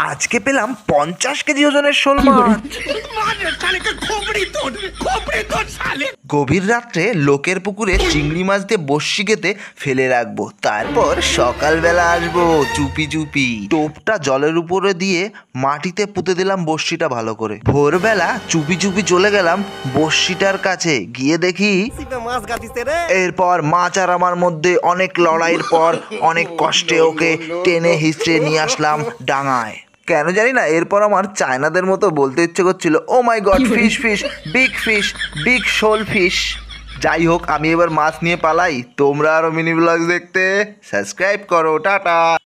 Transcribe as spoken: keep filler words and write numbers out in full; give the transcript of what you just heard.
আজকে পেলাম পঞ্চাশ কেজি ওজনের শোল মাছ। গভীর রাত্রে লোকের পুকুরে চিংড়ি মাছ দিয়ে বড়শি গেঁথে ফেলে রাখবো, তারপর সকালবেলা আসবো চুপি চুপি, টোপটা জলের উপরে দিয়ে মাটিতে পুঁতে দিলাম বড়শিটা ভালো করে। ভোরবেলা চুপি চুপি চলে গেলাম বড়শিটার কাছে, গিয়ে দেখি এরপর মাছ আর আমার মধ্যে অনেক লড়াইয়ের পর অনেক কষ্টে ওকে টেনে হিঁচড়ে নিয়ে আসলাম ডাঙায়। কেন জানি না এরপর আমার চায়নাদের মতো বলতে ইচ্ছে করছিল, oh my god, fish fish, big fish, big শোল ফিশ। যাই হোক, আমি এবার মাছ নিয়ে পালাই। তোমরা আরো মিনি ব্লগ দেখতে সাবস্ক্রাইব করো। টাটা।